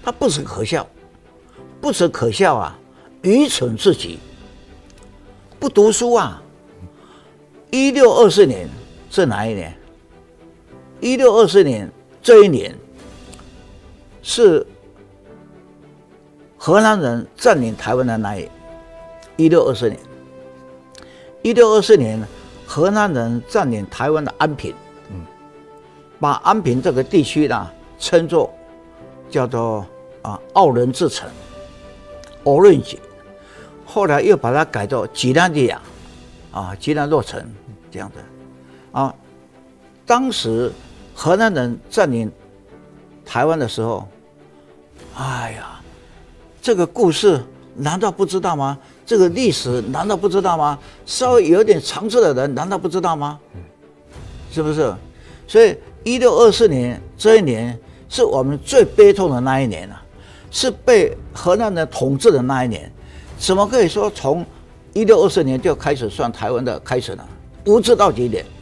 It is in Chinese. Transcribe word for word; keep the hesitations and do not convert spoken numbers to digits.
他不止可笑，不止可笑啊，愚蠢至极，不读书啊。一六二四年是哪一年？一六二四年这一年是荷兰人占领台湾的那一年。一六二四年，一六二四年，荷兰人占领台湾的安平，嗯，把安平这个地区呢称作叫做啊奥伦治城 （Orange）， 后来又把它改作吉兰利亚，啊吉兰洛城这样的，啊，当时荷兰人占领台湾的时候，哎呀，这个故事难道不知道吗？这个历史难道不知道吗？稍微有点常识的人难道不知道吗？是不是？所以一六二四年这一年是我们最悲痛的那一年啊，是被荷兰人统治的那一年。怎么可以说从一六二四年就开始算台湾的开始呢？无知到极点。